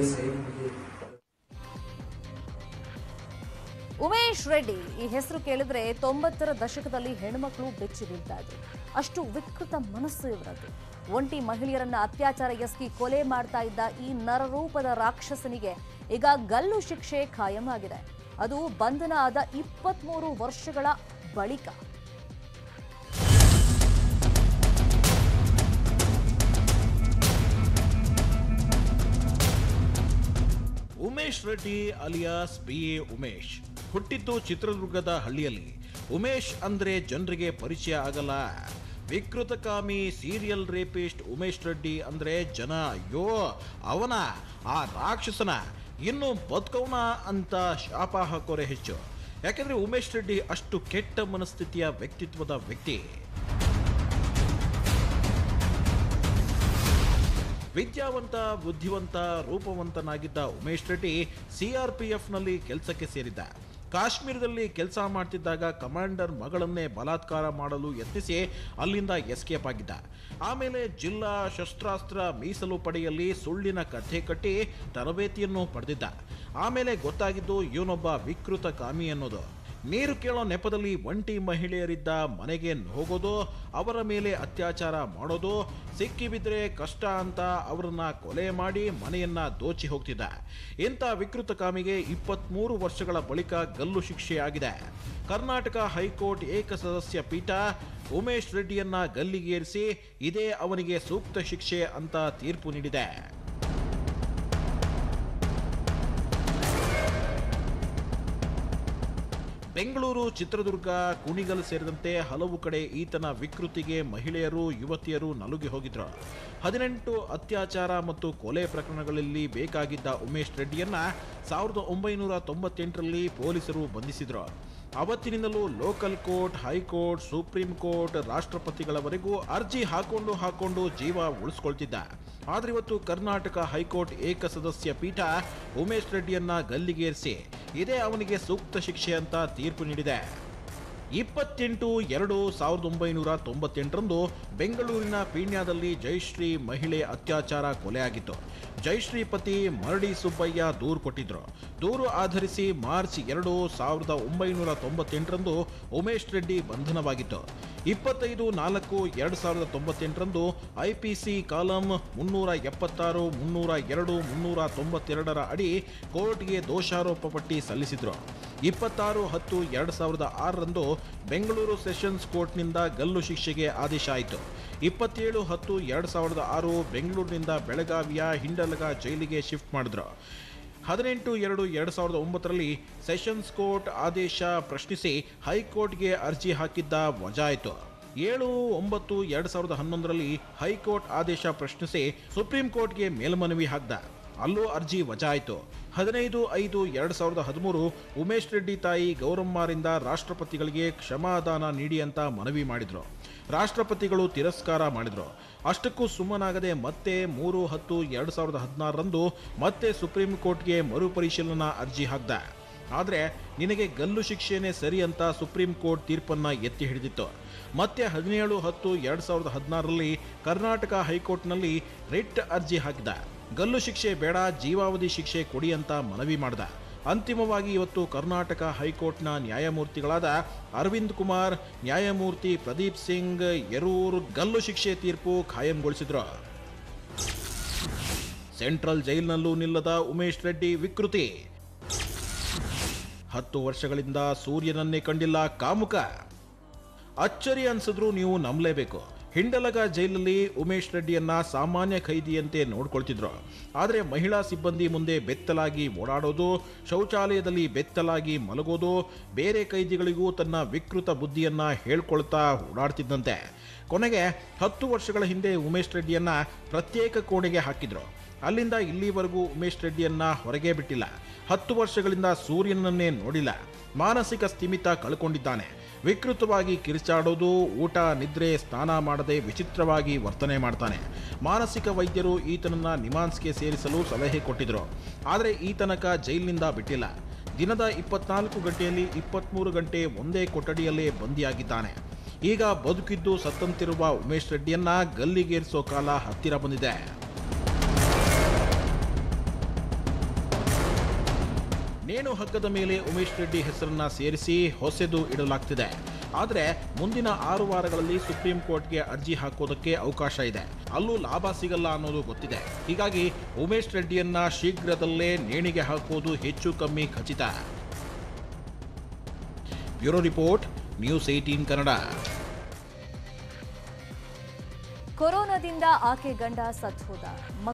ಉಮೇಶ್ ರೆಡ್ಡಿ ಈ ಹೆಸರು ಕೇಳಿದ್ರೆ 90ರ ದಶಕದಲ್ಲಿ ಹೆಣ್ಮಕ್ಳು ಬೆಚ್ಚಿ ಬೀಳ್ತಾ ಇದ್ರು. ಅಷ್ಟು ವಿಕೃತ ಮನಸ್ಸು ಇವರದ್ದು. ಒಂಟಿ ಮಹಿಳೆಯರನ್ನ ಅತ್ಯಾಚಾರ ಎಸಗಿ ಕೊಲೆ ಮಾಡ್ತಾ ಇದ್ದ ಈ ನರರೂಪದ ರಾಕ್ಷಸನಿಗೆ ಈಗ ಗಲ್ಲು ಶಿಕ್ಷೆ ಖಾಯಂ ಆಗಿದೆ. ಅದು ಬಂಧನ ಆದ 23 ವರ್ಷಗಳ ಬಳಿಕ. ಉಮೇಶ್ ರೆಡ್ಡಿ ಅಲಿಯಾಸ್ BA ಉಮೇಶ್ ಹುಟ್ಟಿದ್ದು ಚಿತ್ರದುರ್ಗದ ಹಳ್ಳಿಯಲ್ಲಿ. ಉಮೇಶ್ ಅಂದ್ರೆ ಜನರಿಗೆ ಪರಿಚಯ ಆಗಲ್ಲ. ವಿಕೃತಕಾಮಿ ಸೀರಿಯಲ್ ರೇಪಿಸ್ಟ್ ಉಮೇಶ್ ರೆಡ್ಡಿ ಅಂದ್ರೆ ಜನ ಅಯ್ಯೋ ಅವನ ಆ ರಾಕ್ಷಸನ ಇನ್ನು ಬದುಕವನ ಅಂತ ಶಾಪ ಹಾಕೋರೆ ಹೆಚ್ಚು. ಯಾಕೆಂದ್ರೆ ಉಮೇಶ್ ರೆಡ್ಡಿ ಅಷ್ಟು ಕೆಟ್ಟ ಮನಸ್ಥಿತಿಯ ವ್ಯಕ್ತಿತ್ವದ ವ್ಯಕ್ತಿ. ವಿದ್ಯಾವಂತ, ಬುದ್ಧಿವಂತ, ರೂಪವಂತನಾಗಿದ್ದ ಉಮೇಶ್ ರೆಡ್ಡಿ CRPFನಲ್ಲಿ ಕೆಲಸಕ್ಕೆ ಸೇರಿದ್ದ. ಕಾಶ್ಮೀರದಲ್ಲಿ ಕೆಲಸ ಮಾಡ್ತಿದ್ದಾಗ ಕಮಾಂಡರ್ ಮಗಳನ್ನೇ ಬಲಾತ್ಕಾರ ಮಾಡಲು ಯತ್ನಿಸಿ ಅಲ್ಲಿಂದ ಎಸ್ಕೇಪ್ ಆಗಿದ್ದ. ಆಮೇಲೆ ಜಿಲ್ಲಾ ಶಸ್ತ್ರಾಸ್ತ್ರ ಮೀಸಲು ಪಡೆಯಲ್ಲಿ ಸುಳ್ಳಿನ ಕಥೆ ಕಟ್ಟಿ ತರಬೇತಿಯನ್ನು ಪಡೆದಿದ್ದ. ಆಮೇಲೆ ಗೊತ್ತಾಗಿದ್ದು ಇವನೊಬ್ಬ ವಿಕೃತ ಕಾಮಿ ಅನ್ನೋದು. ನೀರು ಕೇಳೋ ನೆಪದಲ್ಲಿ ಒಂಟಿ ಮಹಿಳೆಯರಿದ್ದ ಮನೆಗೆ ಹೋಗೋದು, ಅವರ ಮೇಲೆ ಅತ್ಯಾಚಾರ ಮಾಡೋದು, ಸಿಕ್ಕಿಬಿದ್ರೆ ಕಷ್ಟ ಅಂತ ಅವರನ್ನ ಕೊಲೆ ಮಾಡಿ ಮನೆಯನ್ನ ದೋಚಿ ಹೋಗ್ತಿದ್ದ. ಇಂಥ ವಿಕೃತ ಕಾಮಿಗೆ 23 ವರ್ಷಗಳ ಬಳಿಕ ಗಲ್ಲು ಶಿಕ್ಷೆಯಾಗಿದೆ. ಕರ್ನಾಟಕ ಹೈಕೋರ್ಟ್ ಏಕಸದಸ್ಯ ಪೀಠ ಉಮೇಶ್ ರೆಡ್ಡಿಯನ್ನ ಗಲ್ಲಿಗೇರಿಸಿ ಇದೇ ಅವನಿಗೆ ಸೂಕ್ತ ಶಿಕ್ಷೆ ಅಂತ ತೀರ್ಪು ನೀಡಿದೆ. ಬೆಂಗಳೂರು, ಚಿತ್ರದುರ್ಗ, ಕುಣಿಗಲ್ ಸೇರಿದಂತೆ ಹಲವು ಕಡೆ ಈತನ ವಿಕೃತಿಗೆ ಮಹಿಳೆಯರು, ಯುವತಿಯರು ನಲುಗಿ ಹೋಗಿದ್ರು. 18 ಅತ್ಯಾಚಾರ ಮತ್ತು ಕೊಲೆ ಪ್ರಕರಣಗಳಲ್ಲಿ ಬೇಕಾಗಿದ್ದ ಉಮೇಶ್ ರೆಡ್ಡಿಯನ್ನ 1998ರಲ್ಲಿ ಪೊಲೀಸರು ಬಂಧಿಸಿದ್ರು. ಅವತ್ತಿನಿಂದಲೂ local court, high court, supreme court, ರಾಷ್ಟ್ರಪತಿಗಳವರೆಗೂ ಅರ್ಜಿ ಹಾಕೊಂಡು ಜೀವ ಉಳಿಸ್ಕೊಳ್ತಿದ್ದ. ಆದ್ರೆ ಇವತ್ತು ಕರ್ನಾಟಕ ಹೈಕೋರ್ಟ್ ಏಕಸದಸ್ಯ ಪೀಠ ಉಮೇಶ್ ರೆಡ್ಡಿಯನ್ನ ಗಲ್ಲಿಗೇರಿಸಿ ಇದೇ ಅವನಿಗೆ ಸೂಕ್ತ ಶಿಕ್ಷೆ ಅಂತ ತೀರ್ಪು ನೀಡಿದೆ. 28/2/1998ರಂದು ಬೆಂಗಳೂರಿನ ಪೀಣ್ಯದಲ್ಲಿ ಜಯಶ್ರೀ ಮಹಿಳೆ ಅತ್ಯಾಚಾರ ಕೊಲೆಯಾಗಿತ್ತು. ಜಯಶ್ರೀ ಪತಿ ಮರಡಿ ಸುಬ್ಬಯ್ಯ ದೂರು ಕೊಟ್ಟಿದ್ರು. ದೂರು ಆಧರಿಸಿ ಮಾರ್ಚ್ 2, 1998ರಂದು ಉಮೇಶ್ ರೆಡ್ಡಿ ಬಂಧನವಾಗಿತ್ತು. 25/4/2098ರಂದು IPC ಕಾಲಂ 376, 302, 392ರ ಅಡಿ ಕೋರ್ಟ್ಗೆ ದೋಷಾರೋಪ ಪಟ್ಟಿ ಸಲ್ಲಿಸಿದ್ರು. 26/10/2006ರಂದು ಬೆಂಗಳೂರು ಸೆಷನ್ಸ್ ಕೋರ್ಟ್ನಿಂದ ಗಲ್ಲು ಶಿಕ್ಷೆಗೆ ಆದೇಶ ಆಯಿತು. 27/10/2006 ಬೆಂಗಳೂರಿನಿಂದ ಬೆಳಗಾವಿಯ ಹಿಂಡಲಗ ಜೈಲಿಗೆ ಶಿಫ್ಟ್ ಮಾಡಿದ್ರು. 18/2/2009ರಲ್ಲಿ ಸೆಷನ್ಸ್ ಕೋರ್ಟ್ ಆದೇಶ ಪ್ರಶ್ನಿಸಿ ಹೈಕೋರ್ಟ್ಗೆ ಅರ್ಜಿ ಹಾಕಿದ್ದ ವಜಾ ಆಯಿತು. 7/9/2011ರಲ್ಲಿ ಹೈಕೋರ್ಟ್ ಆದೇಶ ಪ್ರಶ್ನಿಸಿ ಸುಪ್ರೀಂ ಕೋರ್ಟ್ಗೆ ಮೇಲ್ಮನವಿ ಹಾಕಿದ. ಅಲ್ಲೂ ಅರ್ಜಿ ವಜಾ ಆಯಿತು. 15/5/2013 ಉಮೇಶ್ ರೆಡ್ಡಿ ತಾಯಿ ಗೌರಮ್ಮರಿಂದ ರಾಷ್ಟ್ರಪತಿಗಳಿಗೆ ಕ್ಷಮಾದಾನ ನೀಡಿ ಅಂತ ಮನವಿ ಮಾಡಿದ್ರು. ರಾಷ್ಟ್ರಪತಿಗಳು ತಿರಸ್ಕಾರ ಮಾಡಿದ್ರು. ಅಷ್ಟಕ್ಕೂ ಸುಮ್ಮನಾಗದೆ ಮತ್ತೆ 3/10/2016ರಂದು ಮತ್ತೆ ಸುಪ್ರೀಂ ಕೋರ್ಟ್ಗೆ ಮರುಪರಿಶೀಲನಾ ಅರ್ಜಿ ಹಾಕಿದ. ಆದರೆ ನಿನಗೆ ಗಲ್ಲು ಶಿಕ್ಷೆನೇ ಸರಿ ಅಂತ ಸುಪ್ರೀಂ ಕೋರ್ಟ್ ತೀರ್ಪನ್ನ ಎತ್ತಿ ಹಿಡಿದಿತ್ತು. ಮತ್ತೆ 17/10/2016ರಲ್ಲಿ ಕರ್ನಾಟಕ ಹೈಕೋರ್ಟ್ನಲ್ಲಿ ರಿಟ್ ಅರ್ಜಿ ಹಾಕಿದ. ಗಲ್ಲು ಶಿಕ್ಷೆ ಬೇಡ, ಜೀವಾವಧಿ ಶಿಕ್ಷೆ ಕೊಡಿ ಅಂತ ಮನವಿ ಮಾಡಿದ. ಅಂತಿಮವಾಗಿ ಇವತ್ತು ಕರ್ನಾಟಕ ಹೈಕೋರ್ಟ್ನ ನ್ಯಾಯಮೂರ್ತಿಗಳಾದ ಅರವಿಂದ್ ಕುಮಾರ್, ನ್ಯಾಯಮೂರ್ತಿ ಪ್ರದೀಪ್ ಸಿಂಗ್ ಯರೂರ್ ಗಲ್ಲು ಶಿಕ್ಷೆ ತೀರ್ಪು ಖಾಯಂಗೊಳಿಸಿದ್ರು. ಸೆಂಟ್ರಲ್ ಜೈಲಿನಲ್ಲೂ ನಿಲ್ಲದ ಉಮೇಶ್ ರೆಡ್ಡಿ ವಿಕೃತಿ. 10 ವರ್ಷಗಳಿಂದ ಸೂರ್ಯನನ್ನೇ ಕಂಡಿಲ್ಲ ಕಾಮುಕ. ಅಚ್ಚರಿ ಅನ್ಸಿದ್ರು ನೀವು ನಂಬಲೇಬೇಕು. ಹಿಂಡಲಗ ಜೈಲಲ್ಲಿ ಉಮೇಶ್ ರೆಡ್ಡಿಯನ್ನ ಸಾಮಾನ್ಯ ಖೈದಿಯಂತೆ ನೋಡ್ಕೊಳ್ತಿದ್ರು. ಆದರೆ ಮಹಿಳಾ ಸಿಬ್ಬಂದಿ ಮುಂದೆ ಬೆತ್ತಲಾಗಿ ಓಡಾಡೋದು, ಶೌಚಾಲಯದಲ್ಲಿ ಬೆತ್ತಲಾಗಿ ಮಲಗೋದು, ಬೇರೆ ಕೈದಿಗಳಿಗೂ ತನ್ನ ವಿಕೃತ ಬುದ್ಧಿಯನ್ನ ಹೇಳ್ಕೊಳ್ತಾ ಓಡಾಡ್ತಿದ್ದಂತೆ. ಕೊನೆಗೆ 10 ವರ್ಷಗಳ ಹಿಂದೆ ಉಮೇಶ್ ರೆಡ್ಡಿಯನ್ನ ಪ್ರತ್ಯೇಕ ಕೋಣೆಗೆ ಹಾಕಿದ್ರು. ಅಲ್ಲಿಂದ ಇಲ್ಲಿವರೆಗೂ ಉಮೇಶ್ ರೆಡ್ಡಿಯನ್ನ ಹೊರಗೆ ಬಿಟ್ಟಿಲ್ಲ. 10 ವರ್ಷಗಳಿಂದ ಸೂರ್ಯನನ್ನೇ ನೋಡಿಲ್ಲ. ಮಾನಸಿಕ ಸ್ಥಿಮಿತ ಕಳ್ಕೊಂಡಿದ್ದಾನೆ. ವಿಕೃತವಾಗಿ ಕಿರಿಚಾಡೋದು, ಊಟ, ನಿದ್ರೆ, ಸ್ನಾನ ಮಾಡದೆ ವಿಚಿತ್ರವಾಗಿ ವರ್ತನೆ ಮಾಡ್ತಾನೆ. ಮಾನಸಿಕ ವೈದ್ಯರು ಈತನನ್ನ ನಿಮಾನ್ಸ್ಗೆ ಸೇರಿಸಲು ಸಲಹೆ ಕೊಟ್ಟಿದ್ರು. ಆದರೆ ಈ ತನಕ ಜೈಲಿನಿಂದ ಬಿಟ್ಟಿಲ್ಲ. ದಿನದ 24 ಗಂಟೆಯಲ್ಲಿ 23 ಗಂಟೆ ಒಂದೇ ಕೊಠಡಿಯಲ್ಲೇ ಬಂದಿಯಾಗಿದ್ದಾನೆ. ಈಗ ಬದುಕಿದ್ದು ಸತ್ತಂತಿರುವ ಉಮೇಶ್ ರೆಡ್ಡಿಯನ್ನ ಗಲ್ಲಿಗೇರಿಸೋ ಕಾಲ ಹತ್ತಿರ ಬಂದಿದೆ. ನೇಣು ಹಗ್ಗದ ಮೇಲೆ ಉಮೇಶ್ ರೆಡ್ಡಿ ಹೆಸರನ್ನ ಸೇರಿಸಿ ಹೊಸೆದು ಇಡಲಾಗ್ತಿದೆ. ಆದರೆ ಮುಂದಿನ 6 ವಾರಗಳಲ್ಲಿ ಸುಪ್ರೀಂ ಕೋರ್ಟ್ಗೆ ಅರ್ಜಿ ಹಾಕೋದಕ್ಕೆ ಅವಕಾಶ ಇದೆ. ಅಲ್ಲೂ ಲಾಭ ಸಿಗಲ್ಲ ಅನ್ನೋದು ಗೊತ್ತಿದೆ. ಹೀಗಾಗಿ ಉಮೇಶ್ ರೆಡ್ಡಿಯನ್ನ ಶೀಘ್ರದಲ್ಲೇ ನೇಣಿಗೆ ಹಾಕೋದು ಹೆಚ್ಚು ಕಮ್ಮಿ ಖಚಿತ. Bureau report, news 18 Kannada. ಕೊರೋನಾದಿಂದ ಆಕೆ ಗಂಡ ಸತ್ತು ಹೋದ.